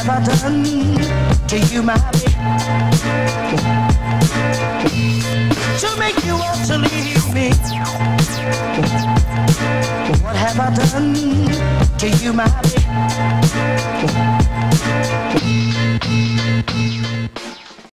have I done to you, my baby, to make you want to leave me? What have I done to you, my baby?